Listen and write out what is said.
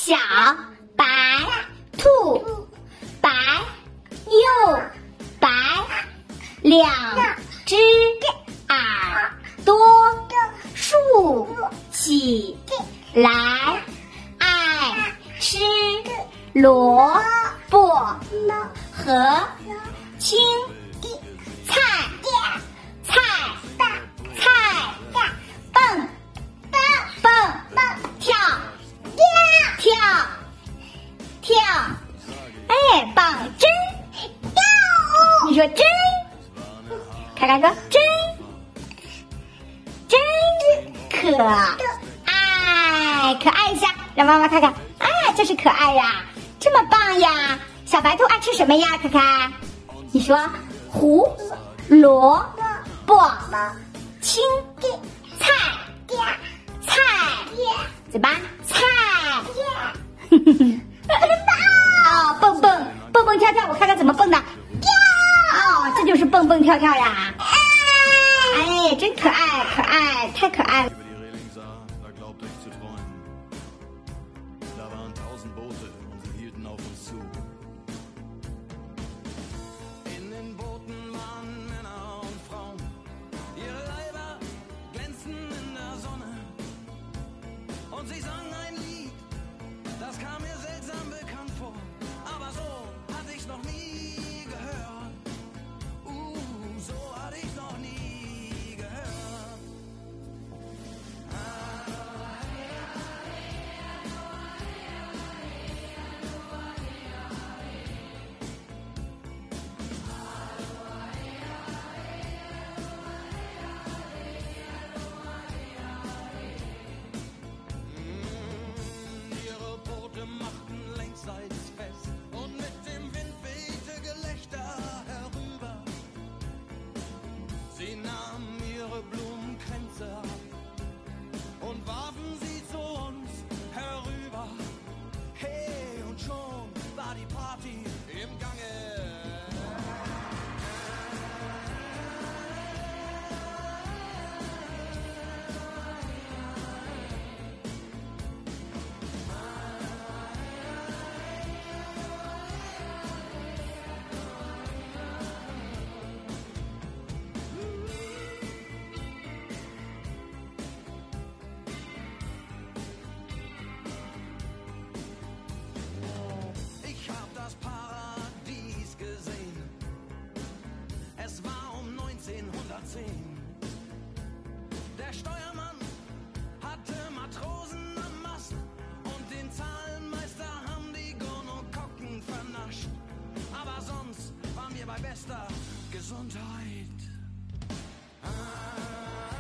小白兔，白又白，两只耳朵竖起来，爱吃萝卜和青菜，菜蹦跳，哎，棒真你说真，凯凯说真可爱，可爱一下，让妈妈看看，啊，这是可爱呀，这么棒呀！小白兔爱吃什么呀？凯凯，你说胡萝卜青菜，嘴巴菜，哦，蹦蹦跳跳，我看看怎么蹦的，哦，这就是蹦蹦跳跳呀，哎，真可爱，太可爱了。 Der Steuermann hatte Matrosen am Mast und den Zahlenmeister haben die Gonokokken vernascht. Aber sonst waren wir bei bester Gesundheit.